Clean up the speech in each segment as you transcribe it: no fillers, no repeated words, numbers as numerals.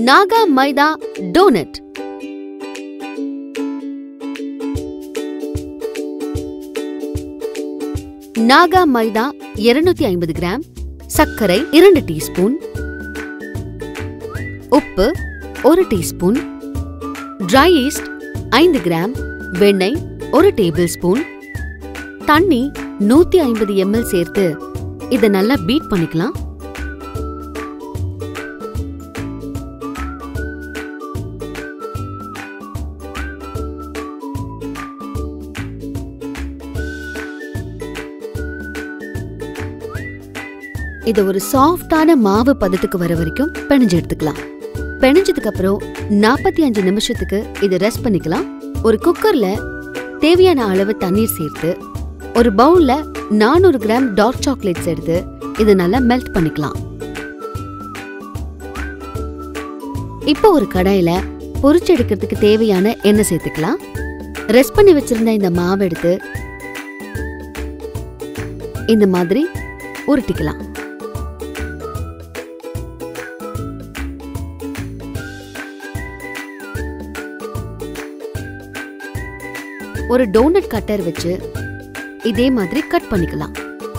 Naga maida donut. நாகா maida 250 gram, சர்க்கரை 2 teaspoon, உப்பு 1 டீஸ்பூன், ட்ரை ஈஸ்ட் 5 கிராம், வெண்ணெய் 1 டேபிள் ஸ்பூன், தண்ணி 150 ml சேர்த்து இதை நல்லா பீட் பண்ணிக்கலாம். இதை ஒரு சாஃப்டான மாவு பதத்துக்கு வர வரைக்கும் பிணைஞ்சு எடுத்துக்கலாம். பிணைஞ்சதுக்கு அப்புறம் 45 நிமிஷத்துக்கு இதை ரெஸ்ட் பண்ணிக்கலாம். ஒரு குக்கர்ல தேவையான அளவு தண்ணீர் சேர்த்து ஒரு பவுல்ல 400 கிராம் டார்க் சாக்லேட்ஸ் எடுத்து இதை நல்லா மெல்ட் பண்ணிக்கலாம். இப்போ ஒரு கடாயில பொரிச்சு எடுக்கிறதுக்கு தேவையான எண்ணெய் சேர்த்துக்கலாம். ரெஸ்ட் பண்ணி வச்சிருந்த இந்த மாவு எடுத்து இந்த மாதிரி உருட்டிக்கலாம். ஒரு டோனட் கட்டர் வச்சு இதே மாதிரி கட் பண்ணிக்கலாம்.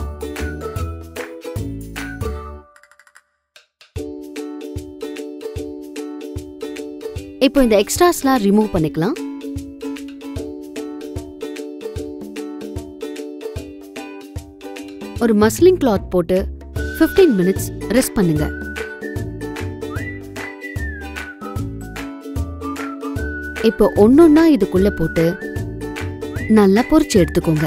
இப்போ இந்த எக்ஸ்ட்ராஸ்லாம் ரிமூவ் பண்ணிக்கலாம். ஒரு மஸ்லின் கிளாத் போட்டு 15 மினிட்ஸ் ரெஸ்ட் பண்ணுங்க. இப்போ ஒன்னொன்னா இதுக்குள்ள போட்டு நல்லா பொரிச்சு எடுத்துக்கோங்க.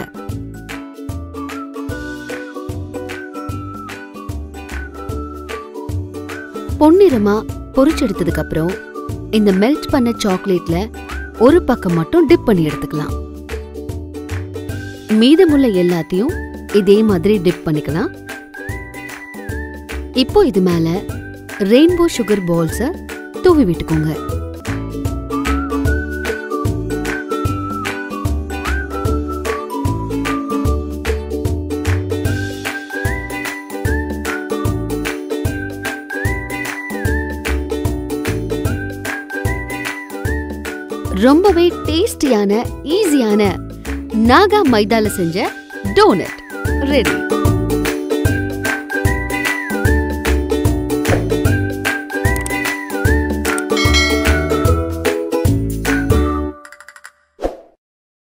பொன்னிறமா பொரிச்சு எடுத்ததுக்கு அப்புறம் இந்த மெல்ட் பண்ண சாக்லேட்ல ஒரு பக்கம் மட்டும் டிப் பண்ணி எடுத்துக்கலாம். மீதமுள்ள எல்லாத்தையும் இதே மாதிரி டிப் பண்ணிக்கலாம். இப்போ இது மேல ரெயின்போ சுகர் பால்ஸ தூவி விட்டுக்கோங்க. ரொம்பவே டேஸ்டியான ஈஸியான நாகா மைதால செஞ்ச டோனட் ரெடி.